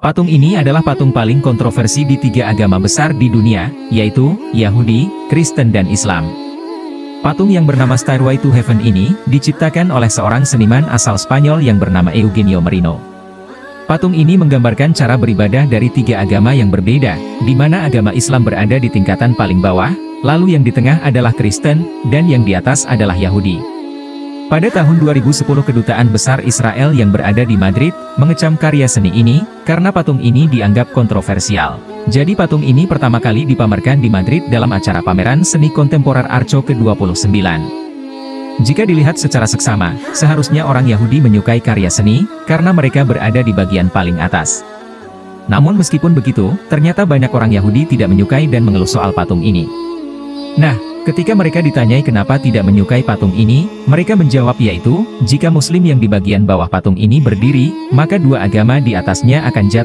Patung ini adalah patung paling kontroversi di 3 agama besar di dunia, yaitu Yahudi, Kristen dan Islam. Patung yang bernama Stairway to Heaven ini, diciptakan oleh seorang seniman asal Spanyol yang bernama Eugenio Merino. Patung ini menggambarkan cara beribadah dari 3 agama yang berbeda, di mana agama Islam berada di tingkatan paling bawah, lalu yang di tengah adalah Kristen, dan yang di atas adalah Yahudi. Pada tahun 2010 Kedutaan Besar Israel yang berada di Madrid, mengecam karya seni ini, karena patung ini dianggap kontroversial. Jadi patung ini pertama kali dipamerkan di Madrid dalam acara pameran seni kontemporer Arco ke-29. Jika dilihat secara seksama, seharusnya orang Yahudi menyukai karya seni, karena mereka berada di bagian paling atas. Namun meskipun begitu, ternyata banyak orang Yahudi tidak menyukai dan mengeluh soal patung ini. Nah, ketika mereka ditanyai kenapa tidak menyukai patung ini, mereka menjawab yaitu, jika Muslim yang di bagian bawah patung ini berdiri, maka 2 agama di atasnya akan jatuh.